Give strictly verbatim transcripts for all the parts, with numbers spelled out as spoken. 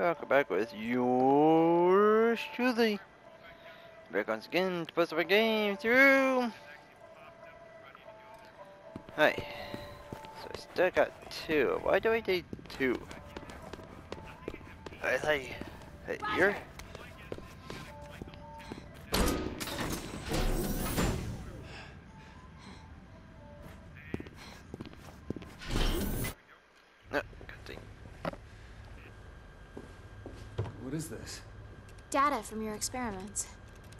welcome back with yours truly. Back once again to post up a game through. Hi. So I still got two. Why do I need two? I thought you, hey, you're. No, good thing. What is this? Data from your experiments.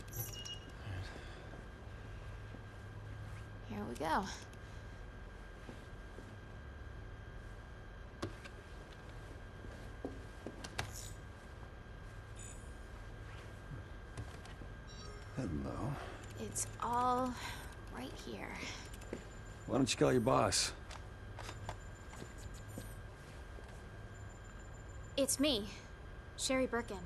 Here we go. Hello. It's all right here. Why don't you call your boss? It's me, Sherry Birkin.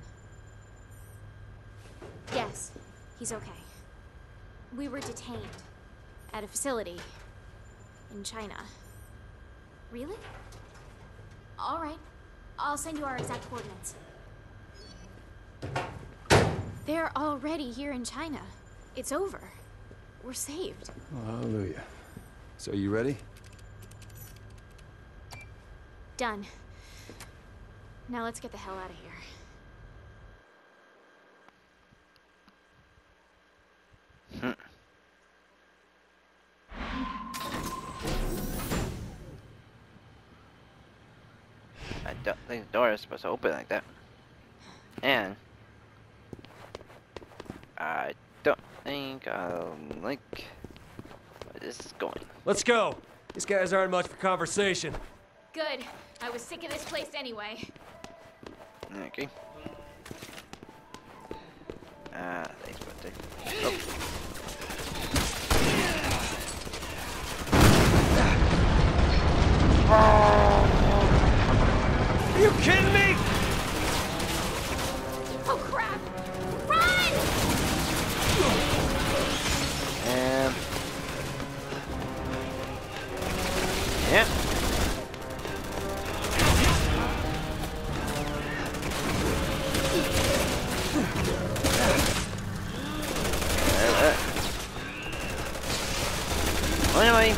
Yes, he's okay. We were detained at a facility in China. Really? All right. I'll send you our exact coordinates. They're already here in China. It's over. We're saved. Oh, hallelujah. So you ready? Done. Now let's get the hell out of here. I don't think the door is supposed to open like that. And I don't think I'll like where this is going. Let's go. These guys aren't much for conversation. Good. I was sick of this place anyway. Okay. Ah, uh, thanks for taking. Oh. Are you kidding me? Oh crap! Run! And yeah. Anyway.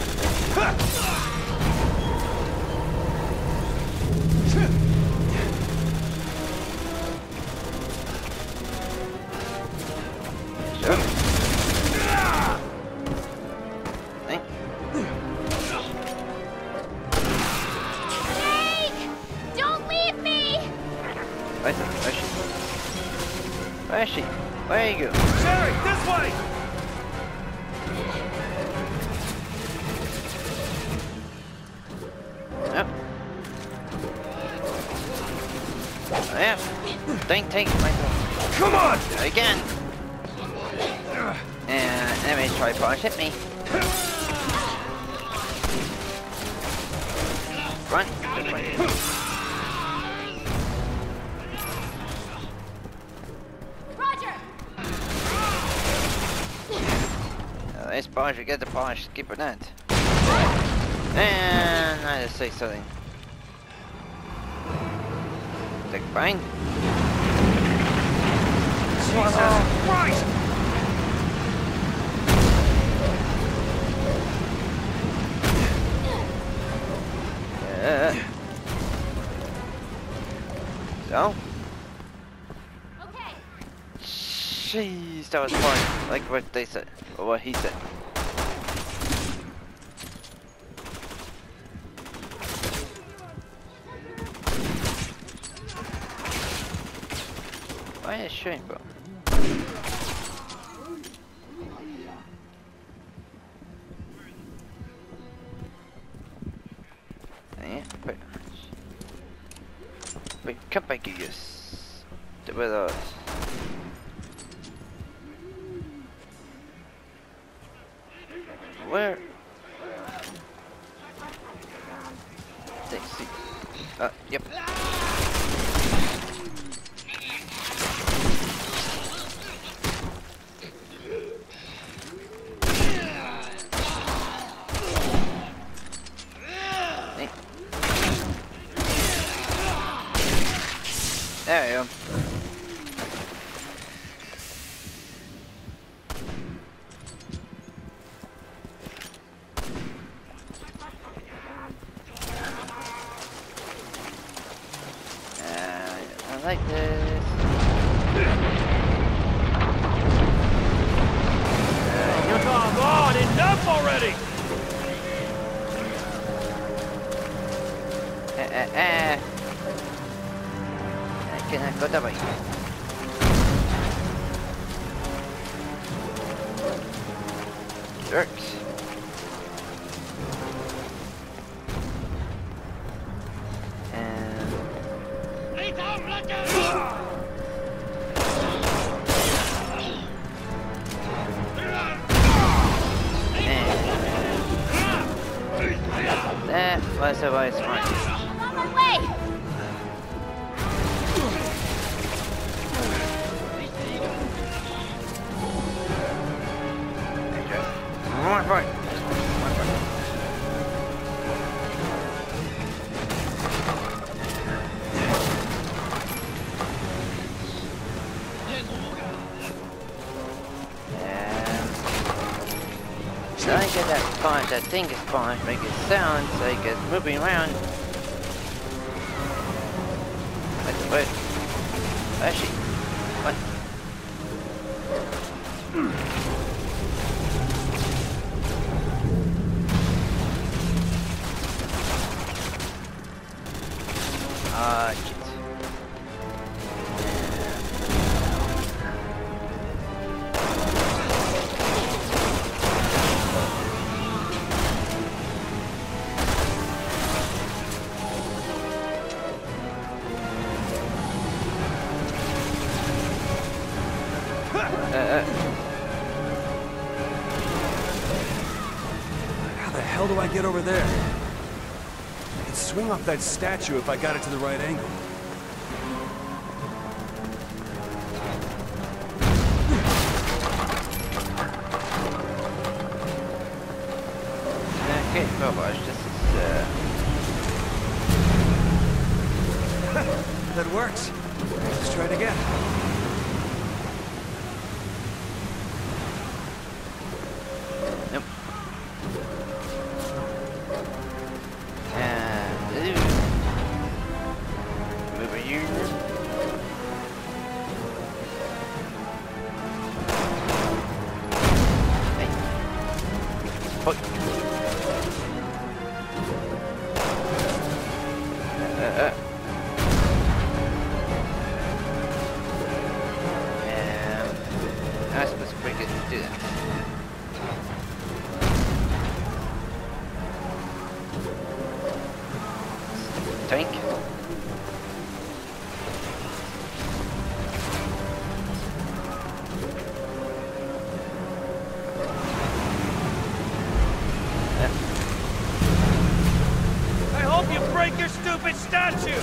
Where is she? Where are you? Sherry, this way! Yep. Oh, yeah. Think, take my. Come on! Again. And enemies try to punch hit me. Run. Nice polish, you get the polish, keep it that. And I just say something. Take bang. Jesus Christ! Yeah. So? Okay. Jeez, that was fun. Like what they said, or what he said. Why is shooting, bro? Yeah, wait. Wait, come back, you guys. The weather. Where? Let's see. Uh, yep. There you go. Uh, I like this. Come on, enough already! Uh, uh, uh. Can I go that way? Jerks. And that was a wise one. I'm on my way! One point. One point. And so I get that sponge, that thing is sponge, make it sound so it gets moving around. Wait, wait. Actually, what? Ah, uh, shit. Uh, uh. How the hell do I get over there? I could swing off that statue if I got it to the right angle. Okay, well, watch this is, uh... That works. Let's try it again. Nope. And... Ooh. Move over here. Hey. Oh. Uh, uh, uh. And... I suppose it's pretty good to do that. Tank. I hope you break your stupid statue!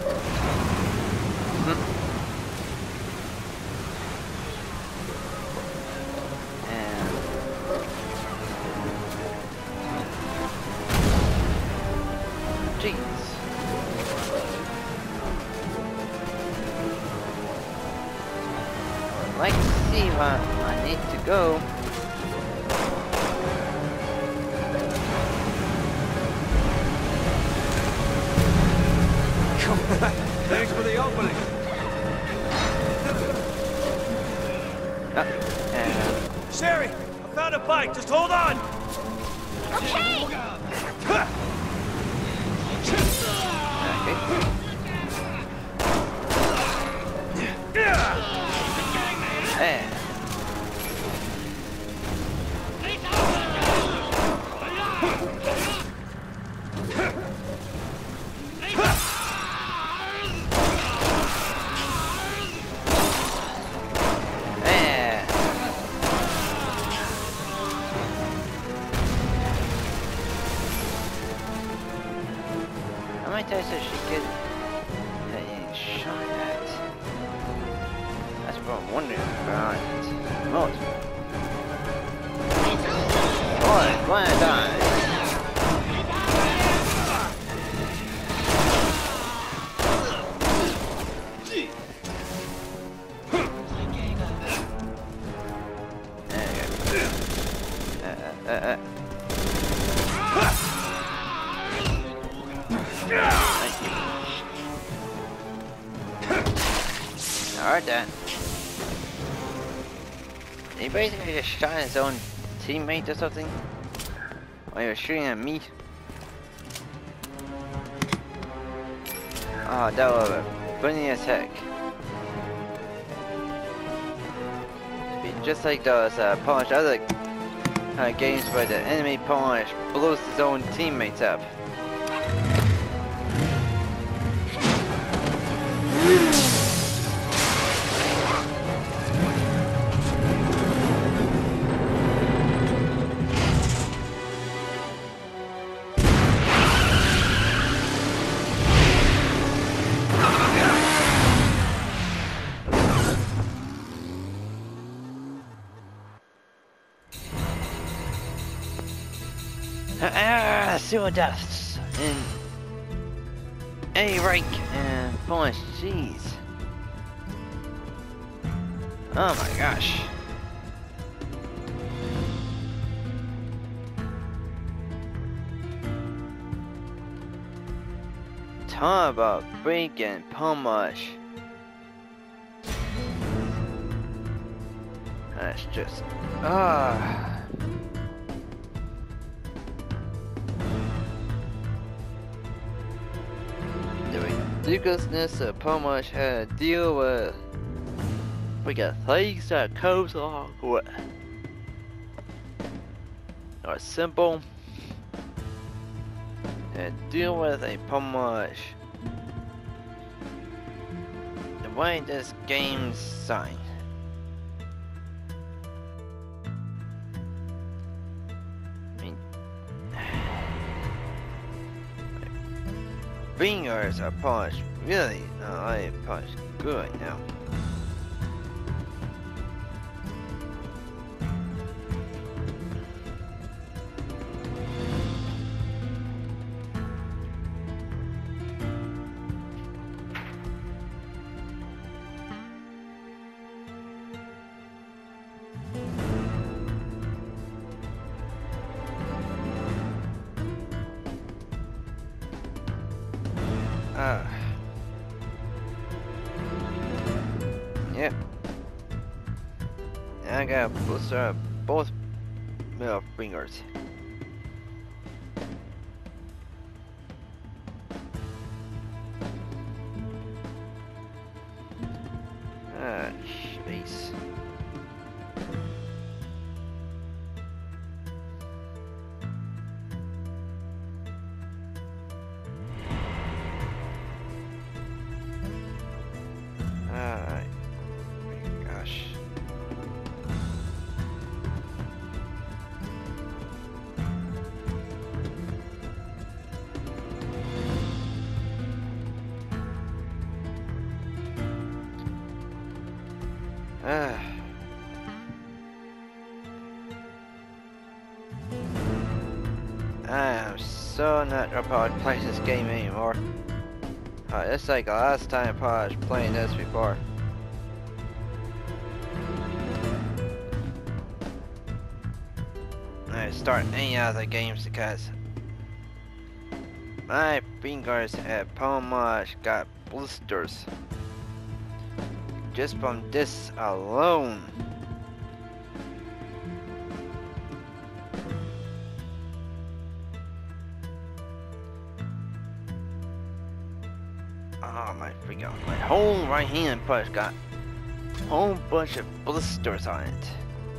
And jeez. I'd like to see where I need to go. Thanks for the opening. Uh, and Sherry, I found a bike, just hold on! Okay! okay. And how many times does she get uh, shot at? That's what I'm wondering about. Most. Boy, one die. heard that. He basically just shot his own teammate or something. While he was shooting at me. Oh, that was funny as heck. Just like those uh, Polish other uh, games where the enemy Polish blows his own teammates up. Ah, sewer deaths in A rank and Polish cheese. Oh my gosh. Talk about freaking Polish. That's just ah. Ridiculousness of Polish had to deal with. We got things that comes along with are simple and deal with a Polish. The way this game's signed. I mean, fingers are polished really, uh, I polished good now. Uh, yep. I got blister on both middle fingers. Ah, jeez. Alright. Gosh. Ah. I am so not about to play this game anymore. Uh, it's like the last time I was playing this before. I start any other games because my fingers at Polish got blisters just from this alone. Oh my freaking, my whole right hand push got a whole bunch of blisters on it.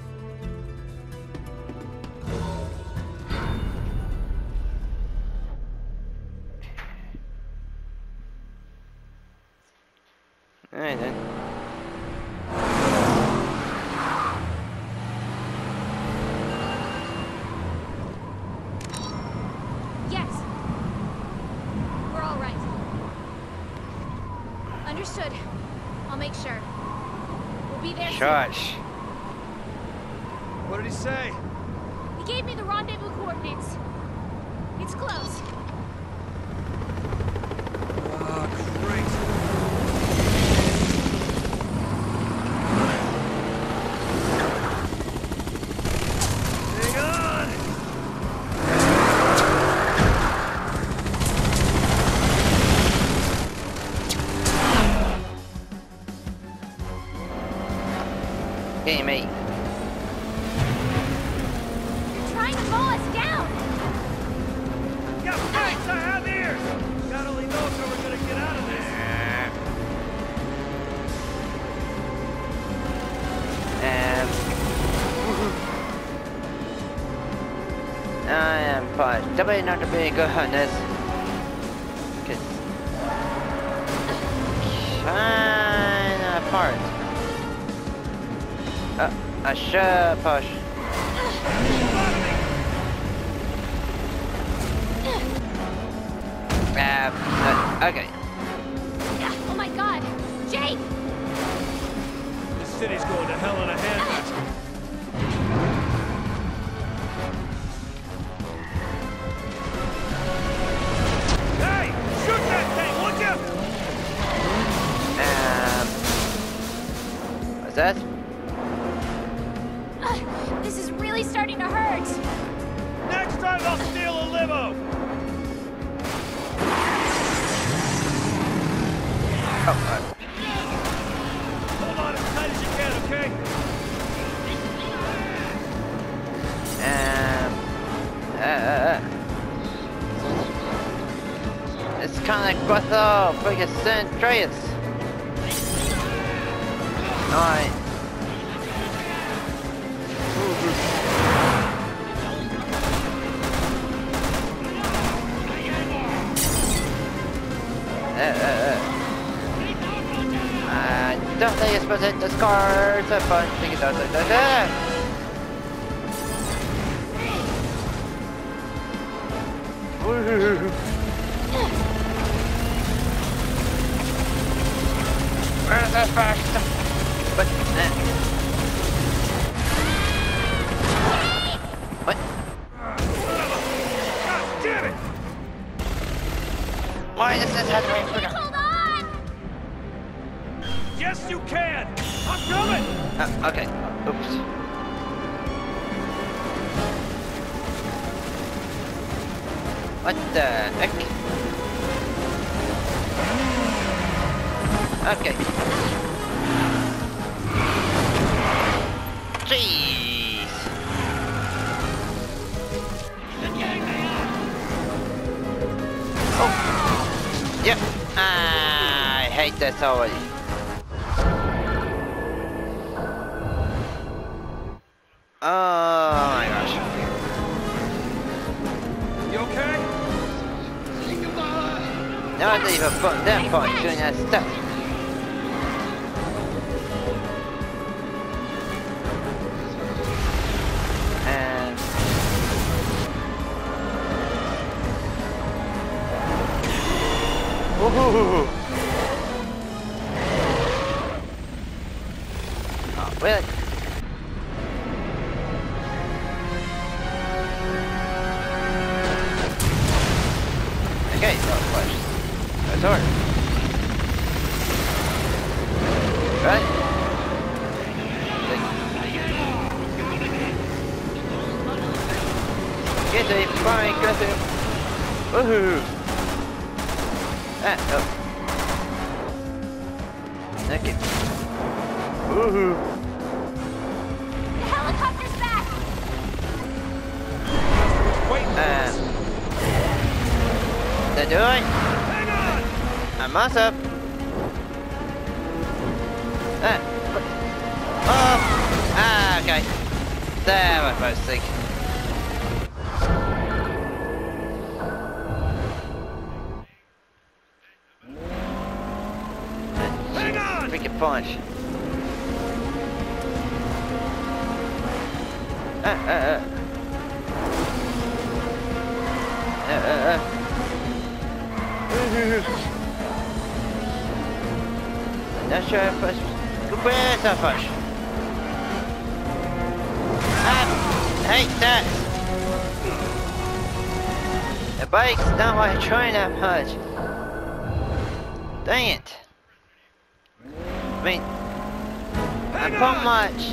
Alright then. Yes. We're all right. Understood. I'll make sure. We'll be there soon. Shush. What did he say? He gave me the rendezvous coordinates. It's close. Oh, great. Hang on! getting me. You're trying to mow us down! You got face, I have ears! God only knows how we're gonna get out of this. And I am fine. Definitely not to be good on this. Cause kinda apart. Uh, I should push. Uh, uh, okay. Oh my god! Jake! This city's going to hell in a handbasket. Hey! Shoot that thing, would you? Um, what's that? Uh, this is really starting to hurt! Next time I'll steal a limo! Oh, uh, Hold on as tight as you can, okay? um, uh, uh, it's kind of like Gothel freaking San Andreas. Alright. Uh, uh, uh. I don't think it's supposed to hit the scars, but I think it does. It does. Uh. Woohoo! Where's the first? What? Uh. What? God damn it! Why does this have to wait for Hold on! Yes, you can! I'm coming! Uh, okay. Oops. What the heck? Okay. Jeez. Oh. Yep. I hate this already. Oh my gosh. You okay? Not even fun that fun doing that stuff. And woohoo! Oh, really? Okay, oh, flash. That's hard. Right? Get a fine cutter. Woohoo! Ah, oh. Okay. Woohoo! The helicopter's back! Wait, Um. They're doing? hang on! I'm up. Ah, what? Oh! Ah, okay. There was my mistake. Hang on! Freaking punch. Ah, ah, ah. Ah, ah, ah. Not sure if I should. Where's that push? Ah, I hate that. The bike's not why I'm trying that much. Dang it. I mean, Hang not so on! much.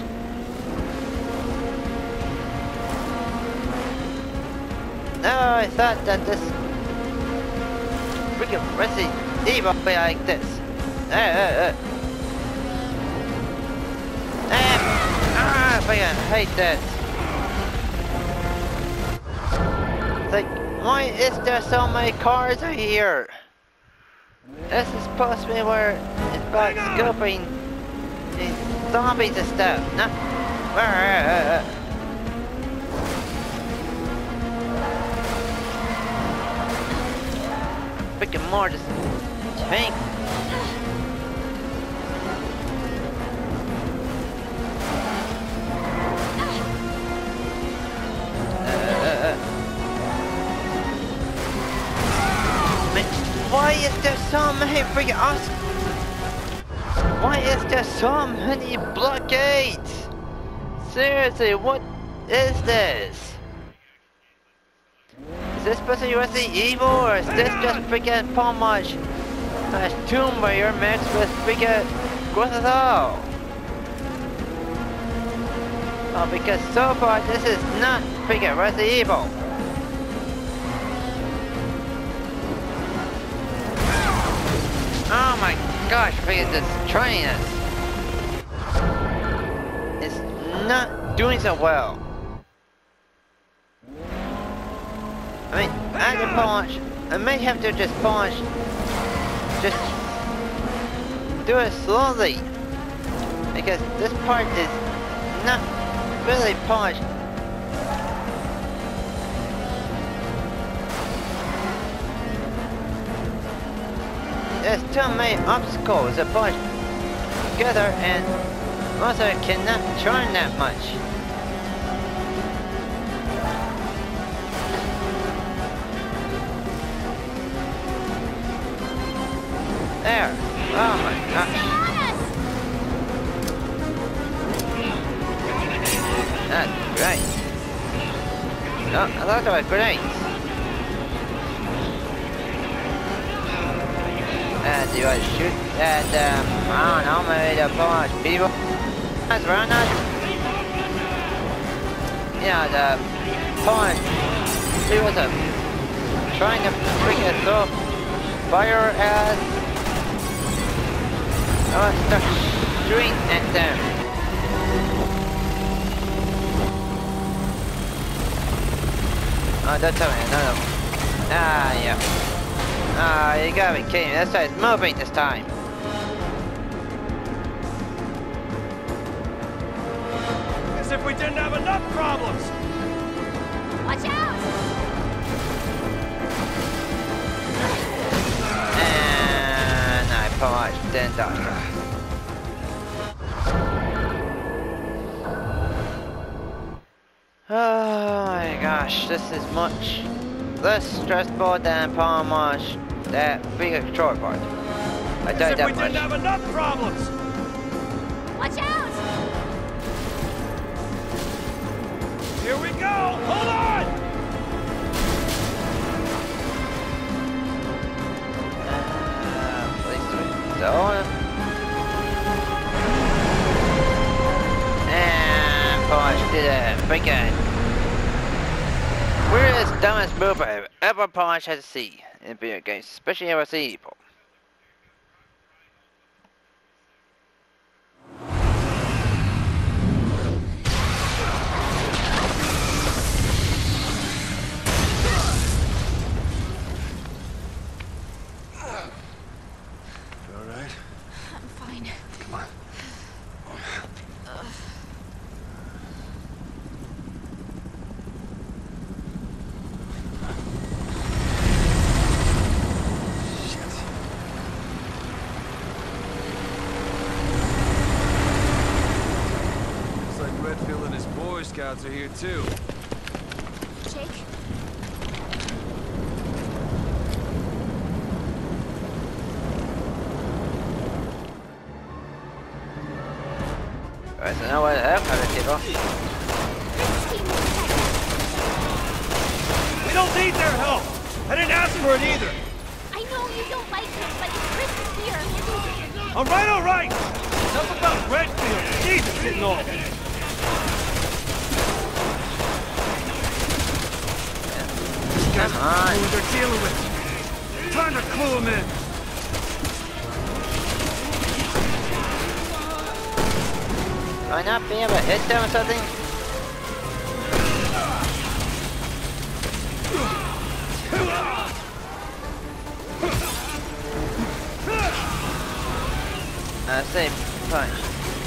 No, I thought that this freaking Resident Evil would be like this. Uh, uh, uh. Ah. freaking hate this. It's like, why is there so many cars out here? This is supposed to be where it's about scoping these zombies and stuff. Not where. Freaking more just tank. Why is there so many freaking us? Why is there so many blockades? Seriously, what is this? Is this supposed to be Resident Evil, or is this just freaking Pomage slash Tomb Raider mixed with freaking Ghost of Tsushima? Oh, because so far this is not freaking Resident Evil. Oh my gosh, freaking this train is it's not doing so well. I mean, I had to punch. I may have to just punch. Just do it slowly. Because this part is not really punched. There's too many obstacles to push together, and also cannot turn that much. There. Oh my gosh. That's great. Oh, I thought that was great. And do I shoot at, um, I don't know, maybe the punch people that's around us? Yeah, the punch he was uh, trying to freaking throw fire at us. I was stuck shooting at them. Oh, don't tell me, no, no. Ah, yeah. Ah, you gotta be kidding me. This guy's moving this time. As if we didn't have enough problems! Watch out! And I punched, then died. Oh my gosh, this is much less stressful than Pomage. That big control part. I died that much. As if we didn't have enough problems! Watch out! Here we go! Hold on! Uh, please do it. So, and Pomage did a freaking weirdest, dumbest move I've ever Pomage had to see in video games, especially in Resident Evil. You all right? I'm fine. Come on. Scouts are here too. Jake? Alright, so now what the hell kind of people? We don't need their help! I didn't ask for it either! I know you don't like him, but Chris is here. Alright, alright! Enough about Redfield! Jesus, getting old! Come on. Who they're dealing with. Time to clue them in. I not be able to hit them or something? I say punch.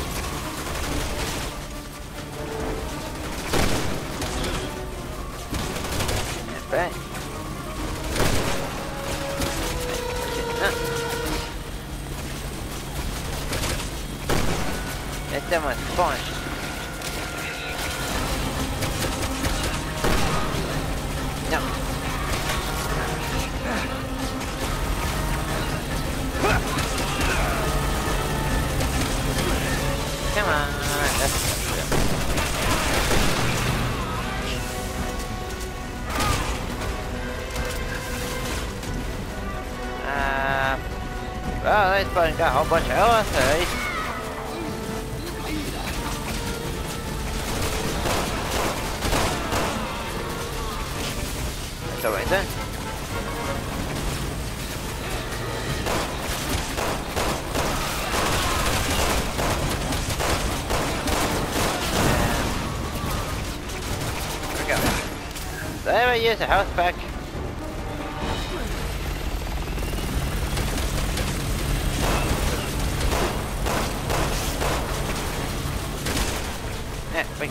Right. Hit them with punch. No. Come on, that's uh, well, this button got a whole bunch of health, at least. That's alright then. Did I ever use a health pack? Yeah, wait.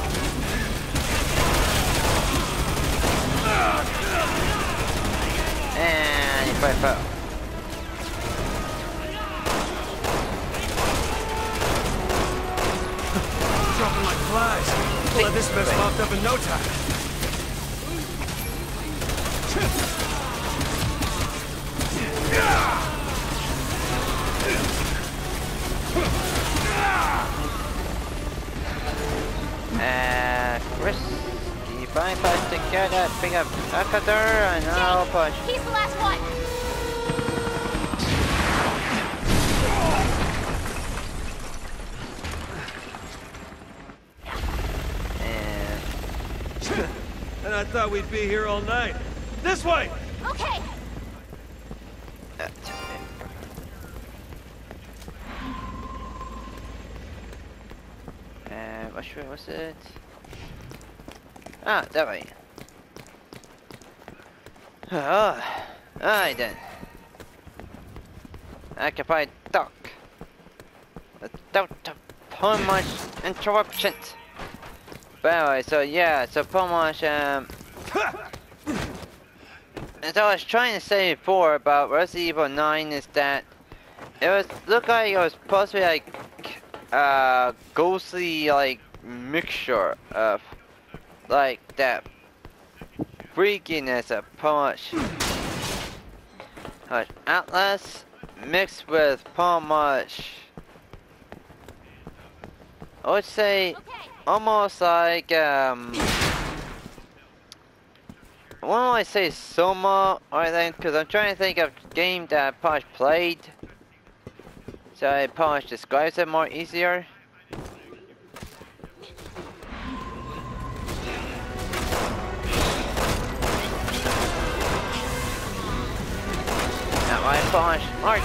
And you probably fell. Dropping like flies. We'll have this mess mopped up in no time. And Chris, can you find us to get that big up Akadur and I'll push. He's the last one. And And I thought we'd be here all night. This way! Okay. that's it. And which way was it? Ah, that way. Oh, alright then. I can probably duck without too much interruptions. But anyway, so yeah, so pretty much, um, as I was trying to say before about Resident Evil nine is that it was looked like it was supposed to be like uh ghostly like mixture of like that freakiness of pretty much like Atlas mixed with pretty much I would say almost like um I wouldn't want to say Soma or anything because I'm trying to think of a game that I probably played so I probably describes it more easier. Not my punch, Mark.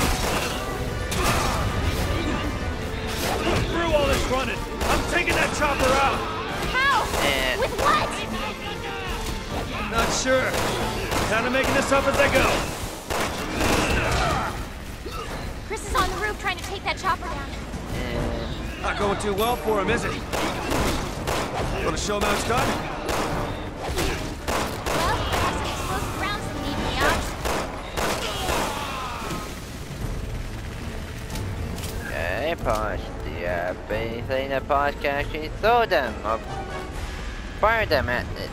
Through all this running, I'm taking that chopper out. How? And With what? Not sure. Kind of making this up as I go. Chris is on the roof trying to take that chopper down. and Not going too well for him, is it? Want to show him how it's done? Well, I have some explosive rounds that need me out. okay, punch. Do you have anything that punch can actually throw them or fire them at it?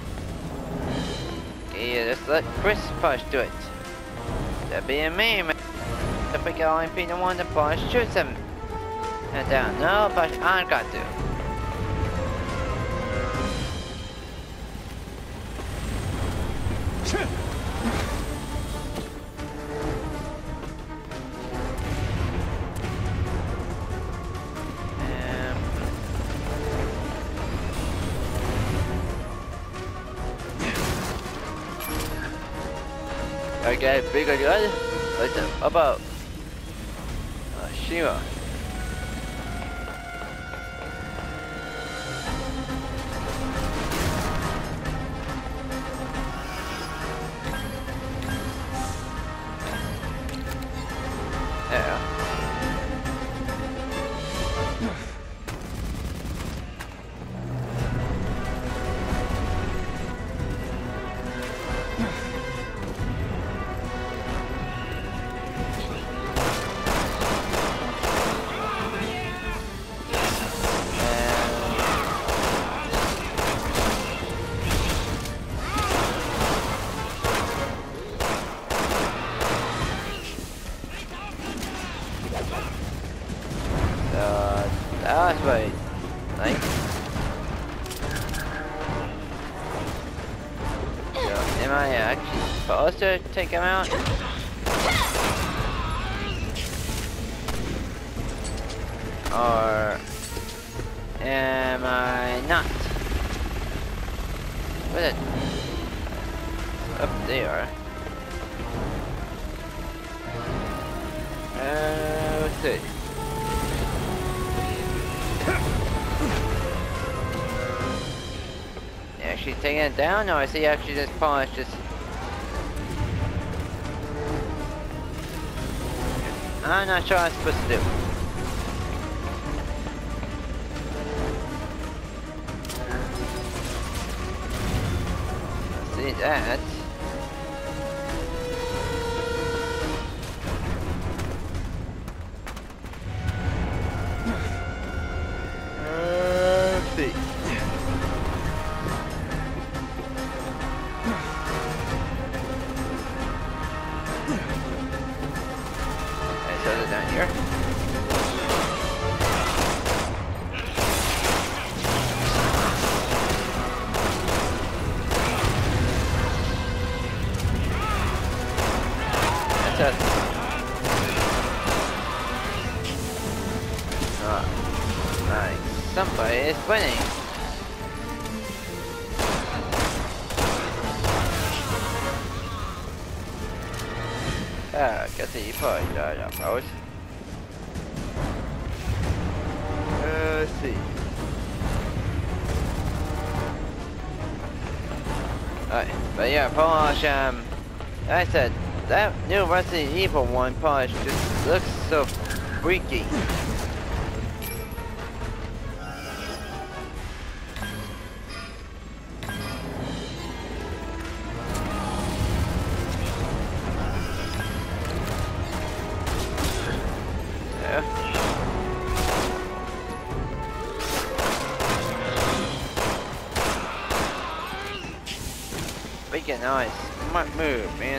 Yeah, just let Chris Push do it. That'd be a meme. If we can only be the one to Push shoots him. And down, no, Push, I got to. Okay, bigger good. Like the about uh, Shima. Yeah. Uh, that's right. Like, so, am I actually supposed to take him out? Or am I not? What is it? Up there. Uh, let's see. Actually taking it down, or is he actually just polished just... I'm not sure what I'm supposed to do. See that. Uh, let's see. Down here. That's it. Oh, nice. Somebody is winning. Ah, guess he probably died afterwards. Uh, let's see. Alright, but yeah, Polish, um, like I said, that new Resident Evil one Polish just looks so freaky. Freaking nice. Smart move, man.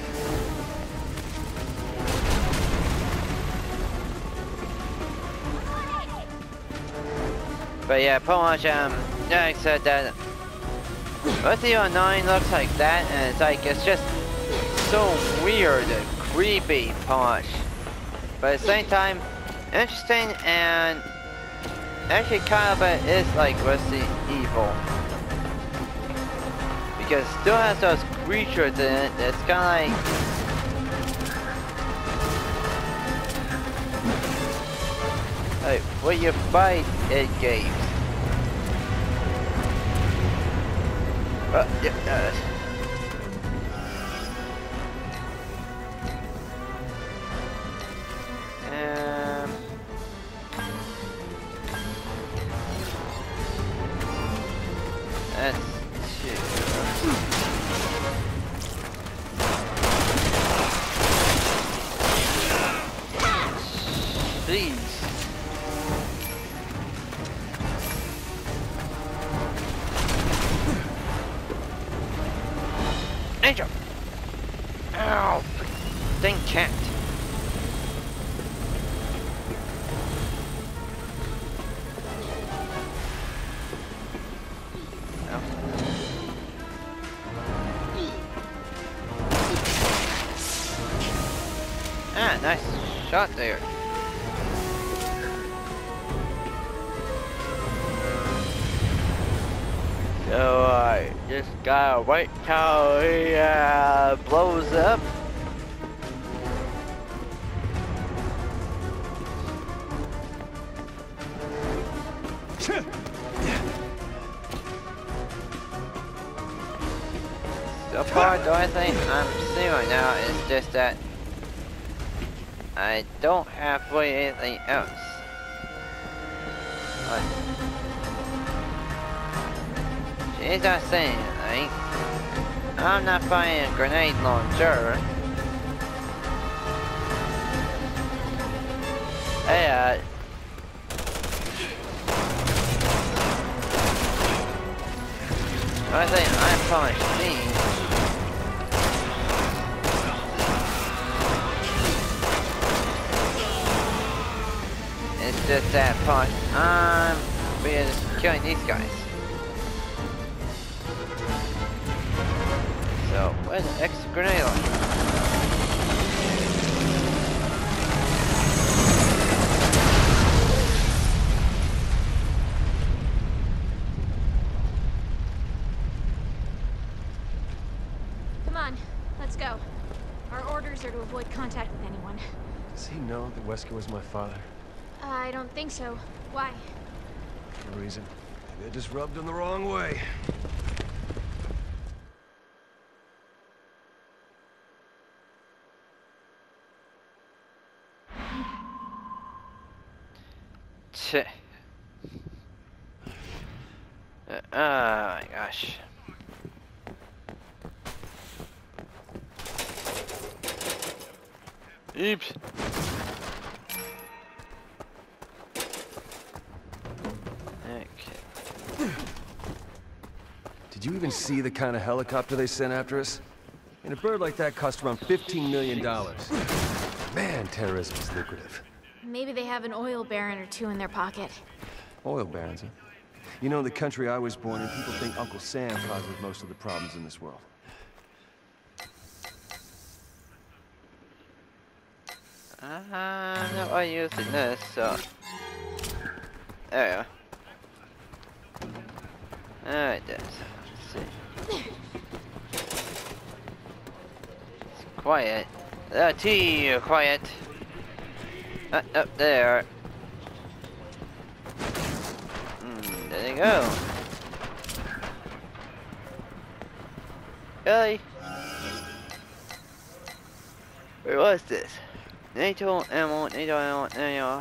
But yeah, Polish, um, yeah, I said that Resident Evil nine looks like that, and it's like, it's just so weird and creepy, Polish. But at the same time, interesting, and actually kind of it is like Resident Evil. Because it still has those creatures in it, it's kind of like... Like, when you fight in games. Uh, yeah, uh, um, that's two. Please. Angel! Ow! Dang cat! Oh. Ah, nice shot there. So I just gotta wait till he uh, blows up. So far, the only thing I'm seeing right now is just that I don't have really anything else. But she's not saying anything. I'm not finding a grenade launcher. Hey, uh... I think I punished me. It's just that part. I'm just killing these guys. So, where's the extra grenade launcher? Come on, let's go. Our orders are to avoid contact with anyone. Does he know that Wesker was my father? I don't think so. Why? No reason. Maybe I just rubbed him the wrong way. Tch. Uh, oh my gosh. Oops. Okay. Did you even see the kind of helicopter they sent after us? And a bird like that cost around fifteen million dollars. Man, terrorism is lucrative. Maybe they have an oil baron or two in their pocket. Oil barons, huh? You know, in the country I was born in, people think Uncle Sam causes most of the problems in this world. I'm not using this, so... There we go. Alright then, so let's see. It's quiet. Uh, T, quiet. Uh, up there. Mm, there you go. Really? Where was this? NATO ammo, NATO ammo, NATO.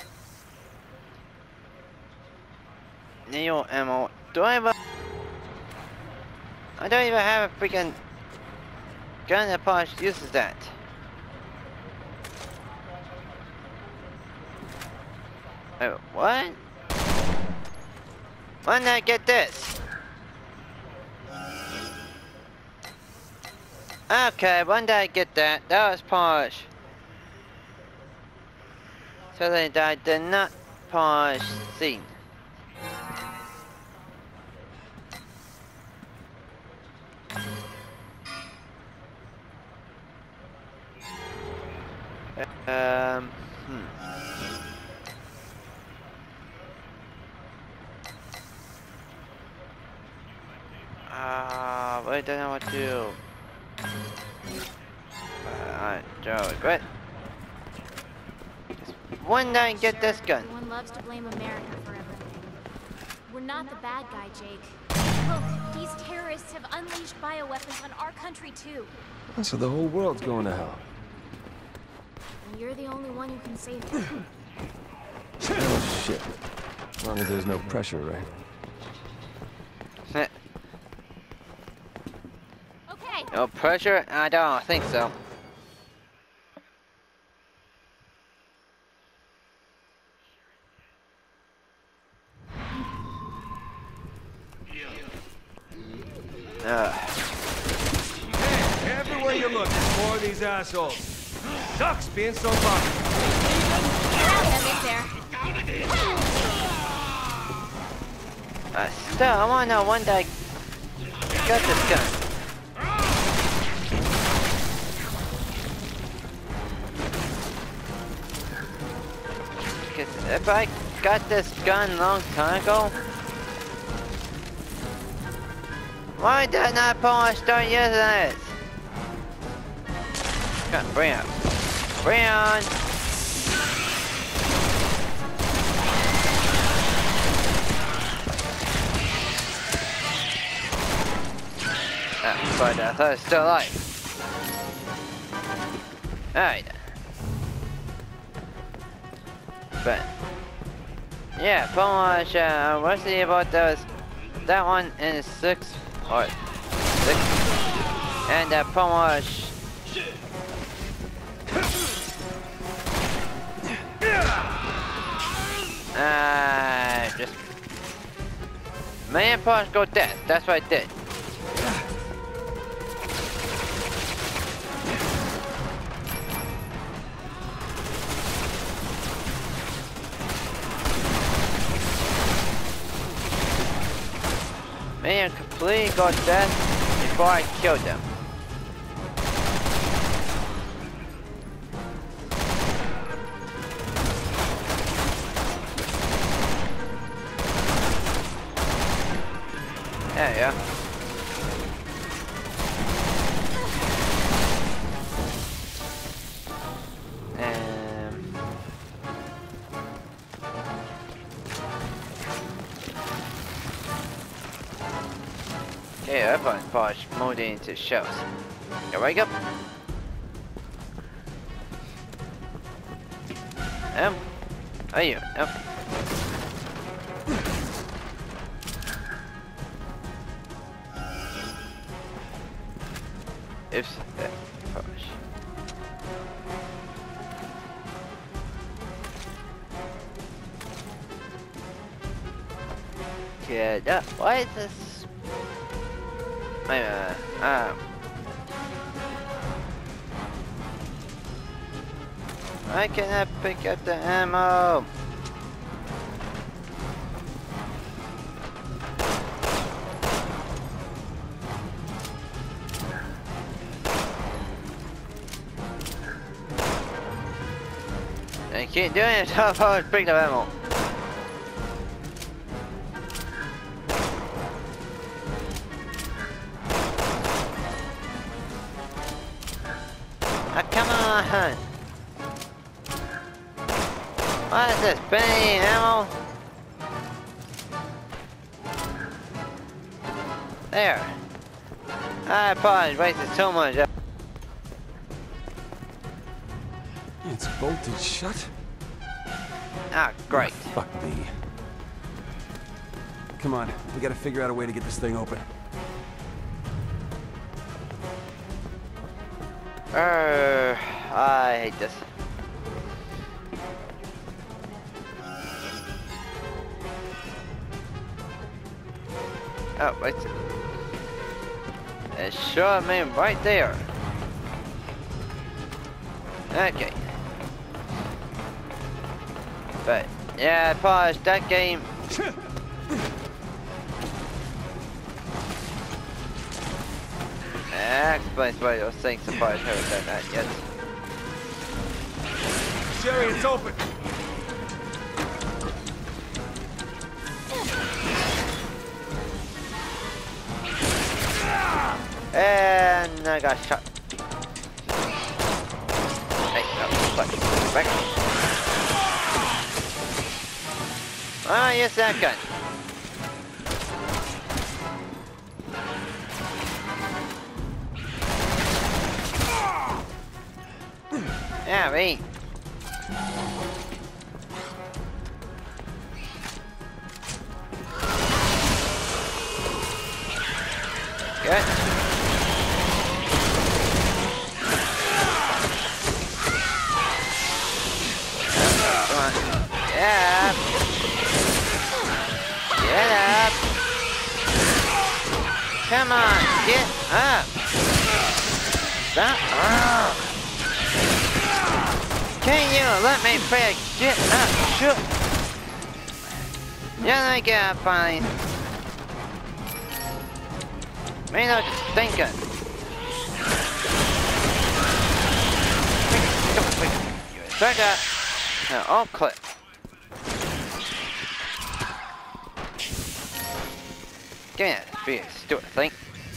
NATO ammo. Do I have a... I don't even have a freaking gun that Posh uses that. Oh, what? When did I get this? Okay, when did I get that? That was Posh. So they died, did not Posh scene. Um, hmm. Ah, uh, I don't know what to do. Alright, Joe, quit. When did I get this gun? Everyone loves to blame America for everything. We're not the bad guy, Jake. Look, these terrorists have unleashed bioweapons on our country too. So the whole world's going to hell. And you're the only one who can save them. Oh shit. As long as there's no pressure, right? Okay. No pressure? I don't think so. Uh. Hey, everywhere you look, there's more of these assholes. Sucks being so popular. Uh, still, I wanna know when I got this gun. Because if I got this gun a long time ago, why did not Paul start using this? Come on, bring it on. Bring it on. Ah, but I thought it was still alive. Alright. But yeah, pretty much. Uh, we'll see about those. That one is six or six, and uh, pretty much. Uh, just man parts go death. That's what I did. Man completely got death before I killed them. There you go. Um, okay, everyone's posh moved into shells. Here we go. Um, are you? Um. If that push. Good. Uh, why is this? Wait a minute. Um. Why can't I pick up the ammo? I keep doing it so far as pick the ammo. Ah, come on! What is this? Penny ammo? There. I apologize, wasted so much. It's bolted shut? Ah, great. Oh, fuck me. Come on, we gotta figure out a way to get this thing open. Uh, I hate this. Oh, wait. It showed me right there. Okay. But yeah, I paused that game. That explains why those things surprised haven't done that yet. Jerry, it's open! And I got shot. Hey, no, back, back. Ah, yes, that gun. Yeah, me. Good. Come on. Yeah. Get up. Come on, get up. Stop. Oh. Can you let me play? Get up. Shoot. Yeah, I get up, fine. Me not thinking. Check that. Now, all clip. Get it, be a stupid thing.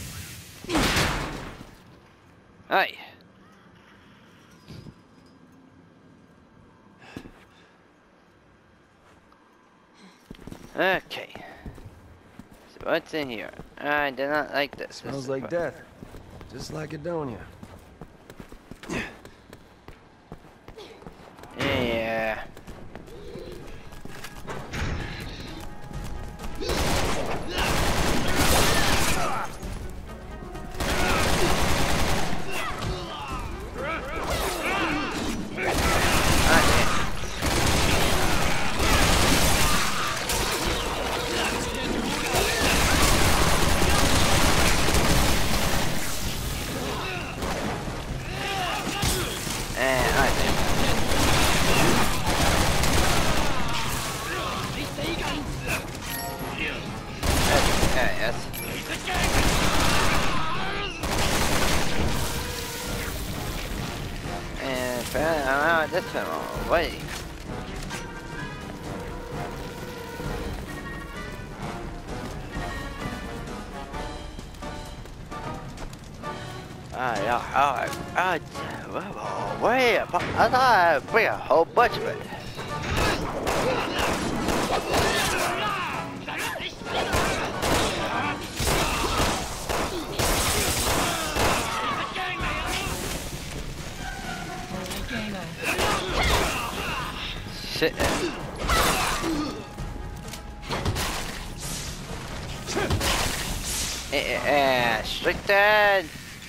Hey. Okay. So what's in here? I do not like this. Smells this like death. Just like Adonia. Yeah. this time already. Ah, yeah, alright, ah, well, wait, I thought I'd bring a whole bunch of it. Shit. Eh, restricted.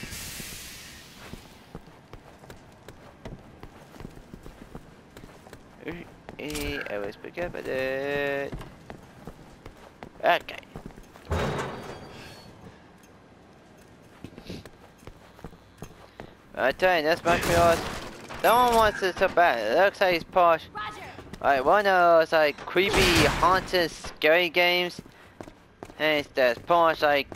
I always pick up at it. Okay. I tell you, this must be ours. No one wants it so bad. It looks like he's posh. Like one of those like creepy, haunted, scary games. And it's just posh like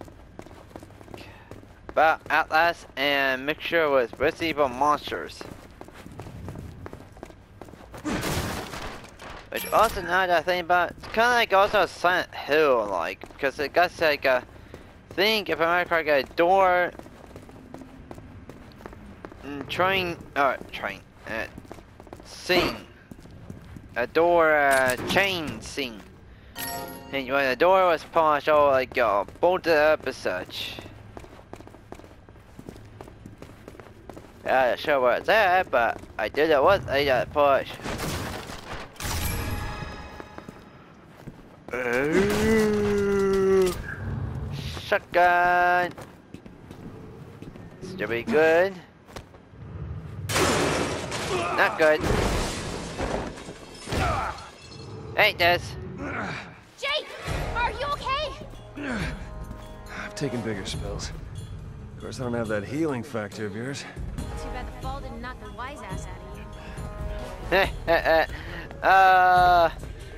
about Outlast and mixture with Resident Evil monsters. Which also now that I think about, it's kind of like also Silent Hill like, because it got like a thing, if I remember, got a door, mm, train, uh, train, uh, scene, a door, uh, chain scene, and when the door was polished, all like uh, bolted up as such. I'm not sure where it's at, but I did it once, I got pushed. Shotgun. Still be good. Not good. Ain't this. Jake, are you okay? I've taken bigger spills. Of course, I don't have that healing factor of yours. Too bad the fall didn't knock the wise ass out of you. uh.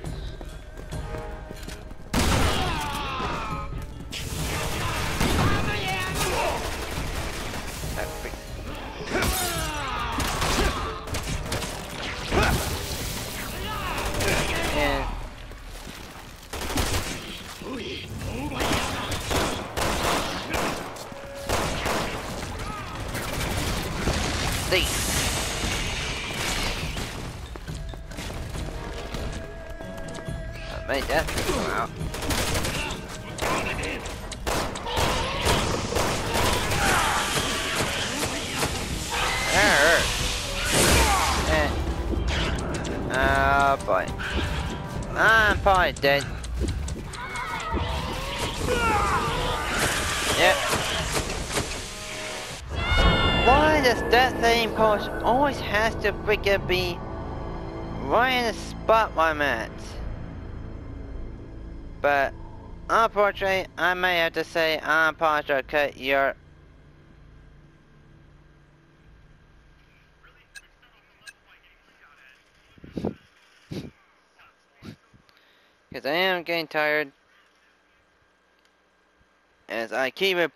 Made that come out. That hurt. Eh. Oh boy. I'm probably dead. Yep. Why does that thing post always has to freaking be right in the spot where I'm at? But unfortunately, I may have to say I'm apologize to cut your because I am getting tired as I keep it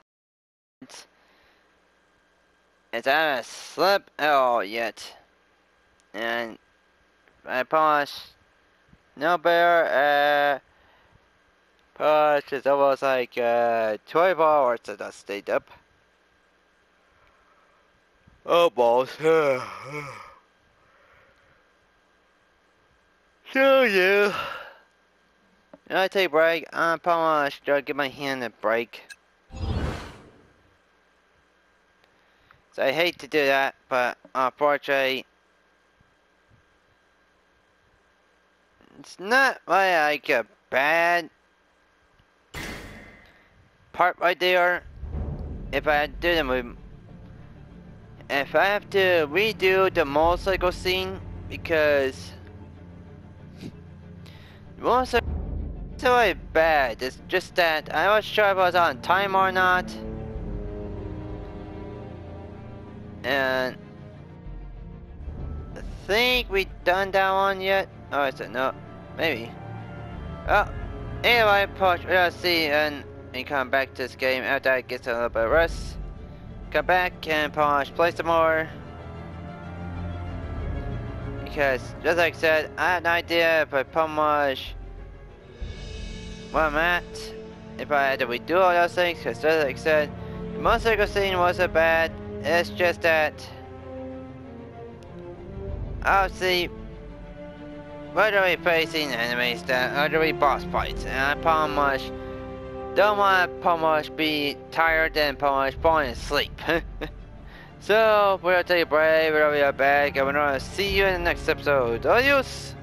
as I haven't slept at all yet, and I promise no better. Uh, But it's almost like uh, twenty-four hours that I stayed up. Oh balls. So yeah. I take a break. I probably should give my hand a break. So I hate to do that, but unfortunately, it's not really like a bad part right there. If I do them, if I have to redo the motorcycle scene, because the motorcycle is really bad. It's just that I wasn't sure if I was on time or not, and I think we done that one yet. Oh, I said no, maybe. Oh, anyway, push. Let's see and. And come back to this game after I get a little bit of rest. Come back and polish, play some more. because just like I said, I had an idea if I much where I'm at, if I had to redo all those things, because just like I said, the motorcycle scene wasn't bad. It's just that obviously we're already facing enemies that are already boss fights, and I pretty much don't want to pretty much be tired and pretty much falling asleep. So we're gonna take a break, we're gonna be right back, and we're gonna see you in the next episode. Adios!